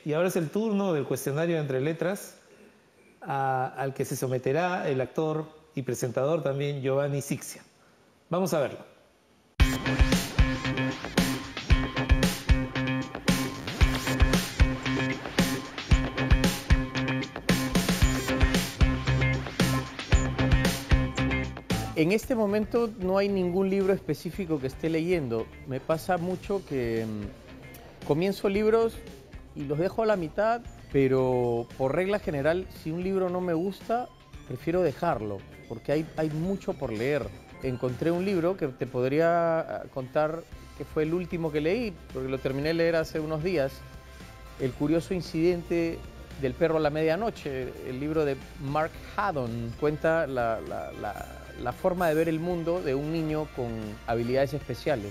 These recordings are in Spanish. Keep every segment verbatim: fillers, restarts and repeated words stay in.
y ahora es el turno del cuestionario entre letras a, al que se someterá el actor y presentador también Giovanni Sixia. Vamos a verlo. En este momento no hay ningún libro específico que esté leyendo. Me pasa mucho que mmm, comienzo libros y los dejo a la mitad, pero por regla general, si un libro no me gusta, prefiero dejarlo, porque hay, hay mucho por leer. Encontré un libro que te podría contar que fue el último que leí, porque lo terminé de leer hace unos días, El curioso incidente del perro a la medianoche. El libro de Mark Haddon cuenta la, la, la, la forma de ver el mundo de un niño con habilidades especiales.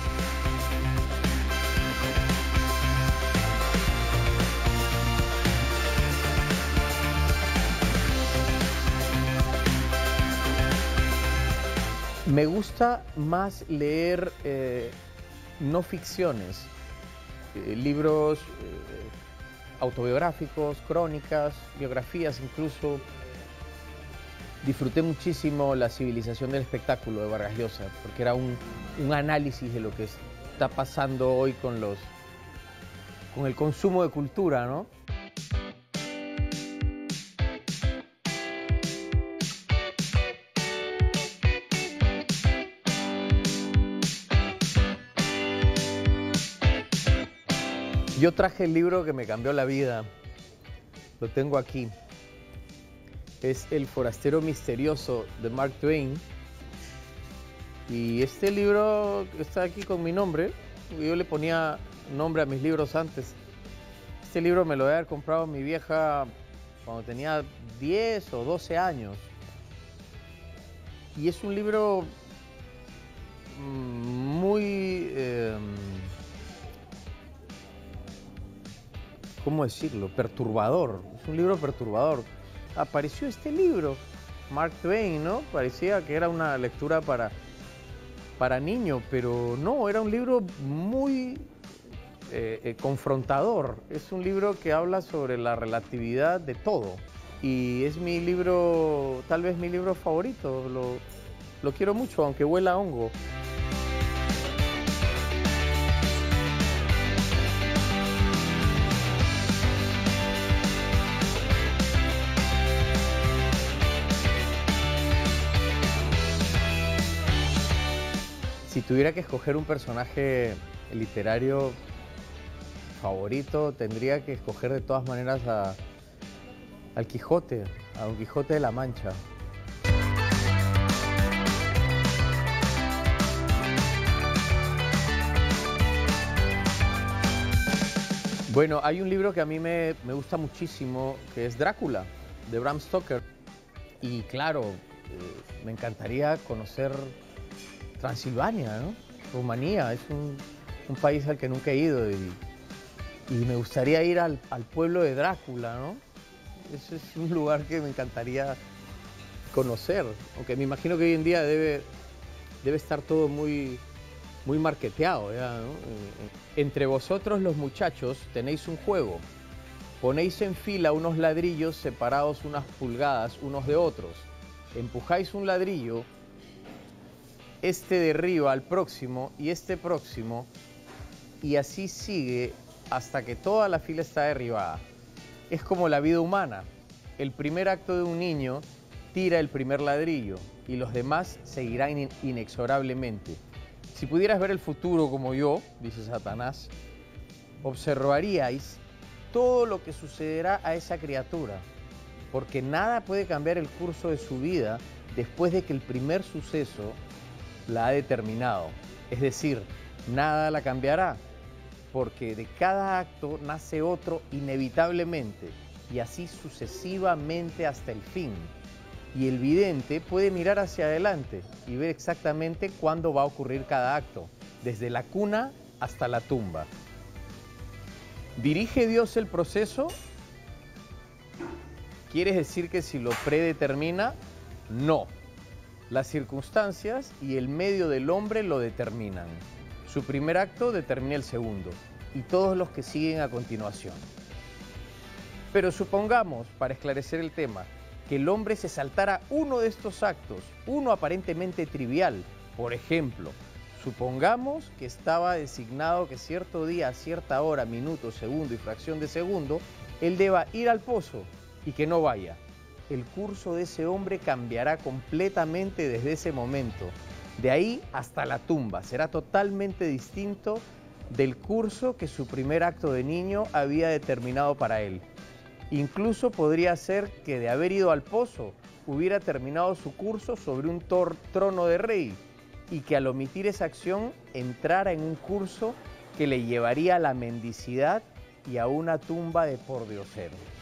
Me gusta más leer eh, no ficciones, eh, libros eh, autobiográficos, crónicas, biografías incluso. Disfruté muchísimo La civilización del espectáculo de Vargas Llosa, porque era un, un análisis de lo que está pasando hoy con, los, con el consumo de cultura, ¿no? Yo traje el libro que me cambió la vida, lo tengo aquí. Es El forastero misterioso de Mark Twain. Y este libro está aquí con mi nombre. Yo le ponía nombre a mis libros antes. Este libro me lo había comprado mi vieja cuando tenía diez o doce años. Y es un libro muy... Eh, ¿cómo decirlo? Perturbador. Es un libro perturbador. Apareció este libro, Mark Twain, ¿no? Parecía que era una lectura para, para niños, pero no, era un libro muy eh, eh, confrontador. Es un libro que habla sobre la relatividad de todo. Y es mi libro, tal vez mi libro favorito. Lo, lo quiero mucho, aunque huela a hongo. Si tuviera que escoger un personaje literario favorito, tendría que escoger de todas maneras a, al Quijote, a Don Quijote de la Mancha. Bueno, hay un libro que a mí me, me gusta muchísimo, que es Drácula, de Bram Stoker. Y claro, eh, me encantaría conocer Transilvania, ¿no? Rumanía, es un, un país al que nunca he ido y, y me gustaría ir al, al pueblo de Drácula, ¿no? Ese es un lugar que me encantaría conocer, aunque me imagino que hoy en día debe, debe estar todo muy, muy marketeado, ¿ya, no? Entre vosotros los muchachos tenéis un juego, ponéis en fila unos ladrillos separados unas pulgadas unos de otros, empujáis un ladrillo, este derriba al próximo y este próximo, y así sigue hasta que toda la fila está derribada. Es como la vida humana. El primer acto de un niño tira el primer ladrillo y los demás seguirán in inexorablemente. Si pudieras ver el futuro como yo, dice Satanás, observaríais todo lo que sucederá a esa criatura, porque nada puede cambiar el curso de su vida después de que el primer suceso la ha determinado. Es decir, nada la cambiará, porque de cada acto nace otro inevitablemente, y así sucesivamente hasta el fin. Y el vidente puede mirar hacia adelante y ver exactamente cuándo va a ocurrir cada acto, desde la cuna hasta la tumba. ¿Dirige Dios el proceso? ¿Quieres decir que si lo predetermina? No. Las circunstancias y el medio del hombre lo determinan. Su primer acto determina el segundo y todos los que siguen a continuación. Pero supongamos, para esclarecer el tema, que el hombre se saltara uno de estos actos, uno aparentemente trivial. Por ejemplo, supongamos que estaba designado que cierto día, a cierta hora, minuto, segundo y fracción de segundo, él deba ir al pozo y que no vaya. El curso de ese hombre cambiará completamente desde ese momento. De ahí hasta la tumba. Será totalmente distinto del curso que su primer acto de niño había determinado para él. Incluso podría ser que de haber ido al pozo hubiera terminado su curso sobre un trono de rey y que al omitir esa acción entrara en un curso que le llevaría a la mendicidad y a una tumba de pordioseros.